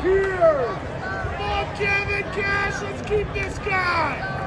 here. Come on, Kevin Cash, let's keep this guy.